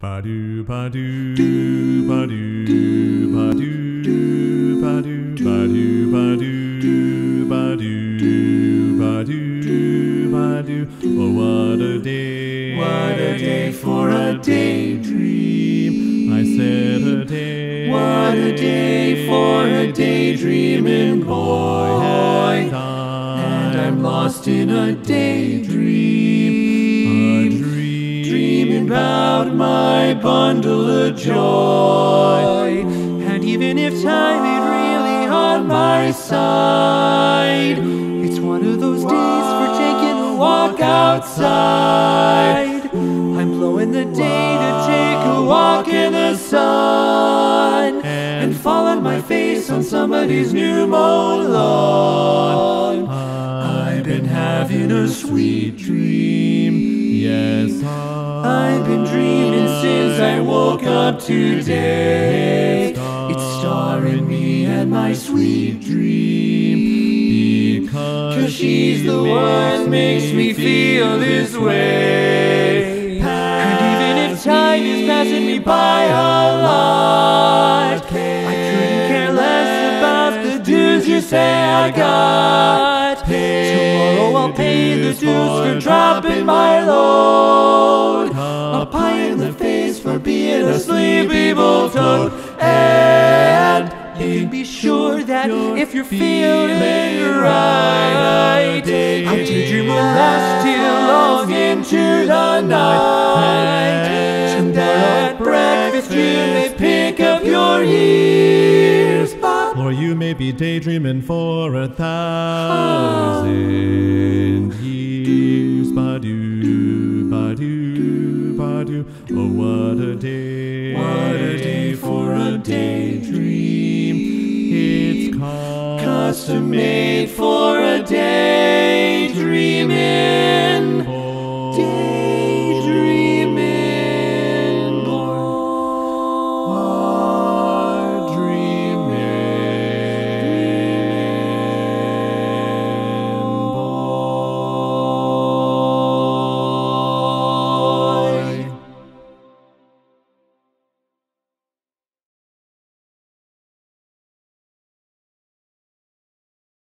Ba-do, ba-do, ba-do, ba-do, ba-do, ba-do, ba-do, ba-do, ba-do, ba-do. Oh, what a day for a daydream. I said a day. What a day for a daydreaming boy. And I'm lost in a daydream. Dreaming about my bundle of joy. And even if time ain't really on my side, it's one of those days for taking a walk outside. I'm blowing the day to take a walk in the sun and fall on my face on somebody's new mown lawn. I've been having a sweet dream. Yes, I've been dreaming since I woke up today. It's starring me and my sweet dream. Because she's the one makes me feel this way. And even if time is passing me by a lot, I couldn't care less about the dues you say I got. Tomorrow I'll pay the dues for dropping my load. A pie in the face for being a sleepy bull-toad. And you can be sure that if you're feeling right, I daydream will last till long into the night. Tomorrow at breakfast you may pick up your ears, or you may be daydreaming for 1,000 years. Ba-do, ba-do, ba-do. Oh, what a day for a daydream. It's custom made for a daydreaming